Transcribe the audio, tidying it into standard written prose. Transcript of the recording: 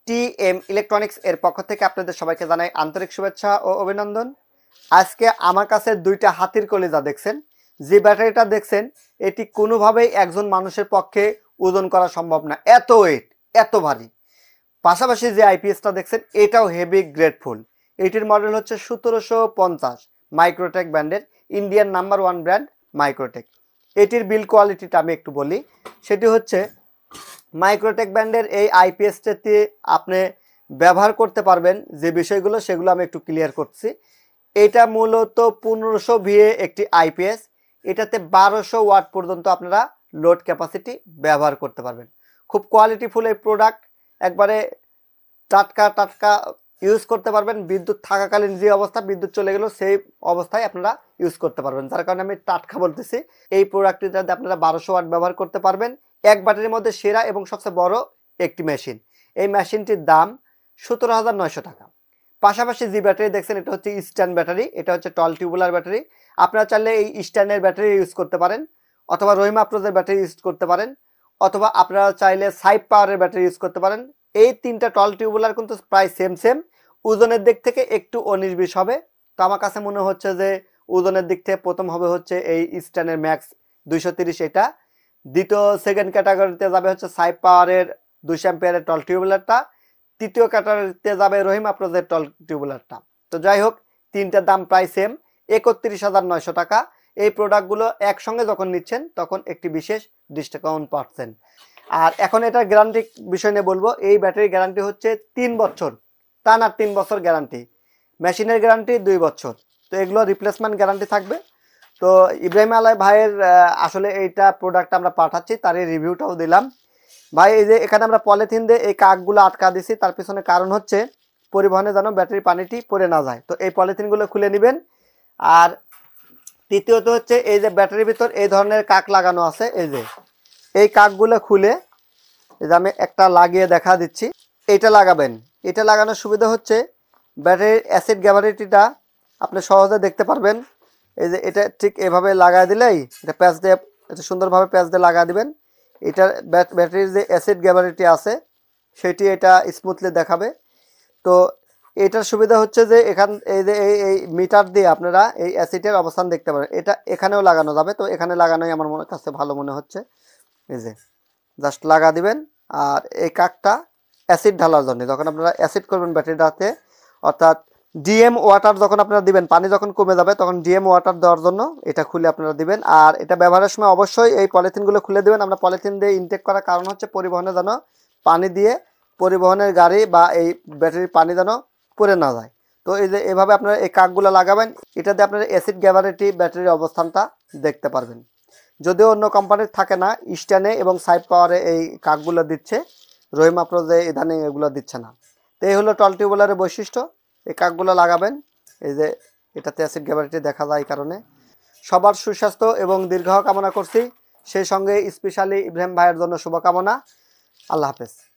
TM electronics এর পক্ষ থেকে আপনাদের সবাইকে জানাই আন্তরিক শুভেচ্ছা ও অভিনন্দন। আজকে আমার কাছে দুইটা হাতির কলিজা দেখছেন। যে ব্যাটারিটা দেখছেন এটি কোনোভাবেই একজন মানুষের পক্ষে ওজন করা সম্ভব না, এত ওয়েট, এত ভারী। পাশাপাশি যে আইপিএসটা দেখছেন এটাও হেভি গ্রেটফুল। এটির মডেল হচ্ছে 1750 মাইক্রোটেক ব্র্যান্ডের, ইন্ডিয়ান নাম্বার 1 ব্র্যান্ড মাইক্রোটেক। এটির বিল কোয়ালিটিটা আমি একটু বলি, সেটি হচ্ছে মাইক্রোটেক ব্র্যান্ডের এই আইপিএসটাতে আপনি ব্যবহার করতে পারবেন যে বিষয়গুলো সেগুলো আমি একটু ক্লিয়ার করছি। এটা মূলত 1500 ভিএ একটি আইপিএস, এটাতে 1200 ওয়াট পর্যন্ত আপনারা লোড ক্যাপাসিটি ব্যবহার করতে পারবেন। খুব কোয়ালিটিফুল এই প্রোডাক্ট, একবারে টাটকা ইউজ করতে পারবেন। বিদ্যুৎ থাকাকালীন যে অবস্থা, বিদ্যুৎ চলে গেল সেই অবস্থায় আপনারা ইউজ করতে পারবেন, যার কারণে আমি টাটকা বলতেছি। এই প্রোডাক্টটিতে আপনারা 1200 ওয়াট ব্যবহার করতে পারবেন। এক ব্যাটারির মধ্যে সেরা এবং সবচেয়ে বড় একটি মেশিন। এই মেশিনটির দাম 17,900 টাকা। পাশাপাশি যে ব্যাটারি দেখছেন এটা হচ্ছে স্ট্যান্ড ব্যাটারি, এটা হচ্ছে টল টিউবুলার ব্যাটারি। আপনারা চাইলে এই স্ট্যান্ডের ব্যাটারি ইউজ করতে পারেন, অথবা রহিমা আফরোজের ব্যাটারি ইউজ করতে পারেন, অথবা আপনারা চাইলে সাইপ পাওয়ারের ব্যাটারি ইউজ করতে পারেন। এই তিনটা টল টিউবুলার কিন্তু প্রায় সেম। ওজনের দিক থেকে একটু 19-20 হবে। তো আমার কাছে মনে হচ্ছে যে ওজনের দিক থেকে প্রথম হবে হচ্ছে এই স্ট্যান্ডের ম্যাক্স 230, এটা। দ্বিতীয় সেকেন্ড ক্যাটাগরিতে যাবে হচ্ছে সাইপ পাওয়ারের 200 অ্যাম্পিয়ারের টল টিউবুলারটা। তৃতীয় ক্যাটাগরিতে যাবে রহিমা আফরোজের টল টিউবুলারটা। তো যাই হোক, তিনটার দাম প্রায় সেম, 31,900 টাকা। এই প্রোডাক্টগুলো একসঙ্গে যখন নিচ্ছেন তখন একটি বিশেষ ডিসকাউন্ট পাচ্ছেন। আর এখন এটার গ্যারান্টি বিষয় নিয়ে বলবো। এই ব্যাটারির গ্যারান্টি হচ্ছে 3 বছর, টানা 3 বছর গ্যারান্টি। মেশিনের গ্যারান্টি 2 বছর। তো এগুলো রিপ্লেসমেন্ট গ্যারান্টি থাকবে। তো ইব্রাহিম আলাই ভাইয়ের আসলে এইটা প্রোডাক্ট আমরা পাঠাচ্ছি, তার এই রিভিউটাও দিলাম। ভাই এই যে এখানে আমরা পলিথিন দিয়ে এই কাকগুলো আটকা দিছি, তার পিছনে কারণ হচ্ছে পরিবহনে যেন ব্যাটারি পানিটি পড়ে না যায়। তো এই পলিথিনগুলো খুলে নেবেন। আর তৃতীয়ত হচ্ছে এই যে ব্যাটারির ভিতর এই ধরনের কাক লাগানো আছে, এই যে এই কাকগুলো খুলে এই যে আমি একটা লাগিয়ে দেখা দিচ্ছি, এইটা লাগাবেন। এটা লাগানোর সুবিধা হচ্ছে ব্যাটারির অ্যাসিড গ্যাভারিটিটা আপনি সহজে দেখতে পারবেন। এই যে এটা ঠিক এভাবে লাগাই দিলেই, এটা প্যাচ দিয়ে, এটা সুন্দরভাবে প্যাচ দিয়ে লাগা দিবেন। এটার ব্যাটারির যে অ্যাসিড গ্যাভারিটি আছে সেটি এটা স্মুথলি দেখাবে। তো এটার সুবিধা হচ্ছে যে এই যে এই মিটার দিয়ে আপনারা এই অ্যাসিডের অবস্থান দেখতে পারেন। এটা এখানেও লাগানো যাবে, তো এখানে লাগানোই আমার কাছে ভালো মনে হচ্ছে। এই যে জাস্ট লাগা দিবেন। আর এই কাকটা অ্যাসিড ঢালার জন্য, যখন আপনারা অ্যাসিড করবেন ব্যাটারিটাতে, অর্থাৎ ডিএম ওয়াটার যখন আপনারা দিবেন, পানি যখন কমে যাবে তখন ডিএম ওয়াটার দেওয়ার জন্য এটা খুলে আপনারা দিবেন। আর এটা ব্যবহারের সময় অবশ্যই এই পলিথিনগুলো খুলে দিবেন। আমরা পলিথিন দিয়ে ইনটেক করার কারণ হচ্ছে পরিবহনে যেন পানি দিয়ে পরিবহনের গাড়ি বা এই ব্যাটারির পানি যেন পড়ে না যায়। তো এই যে এভাবে আপনারা এই কাকগুলো লাগাবেন, এটাতে আপনারা অ্যাসিড গ্যাভারিটি ব্যাটারির অবস্থানটা দেখতে পারবেন। যদিও অন্য কোম্পানির থাকে না, স্ট্যান্ডে এবং সাইড পাওয়ারে এই কাকগুলো দিচ্ছে, রহিমা আফরোজে ইদানিং এগুলো দিচ্ছে না। তো এই হলো টল টিউবুলারের বৈশিষ্ট্য। এই কাকগুলো লাগাবেন, এই যে এটাতে অ্যাসিড গ্যাভারিটি দেখা যায়, এই কারণে। সবার সুস্বাস্থ্য এবং দীর্ঘ কামনা করছি, সেই সঙ্গে স্পেশালি ইব্রাহিম ভাইয়ের জন্য শুভকামনা। আল্লাহ হাফেজ।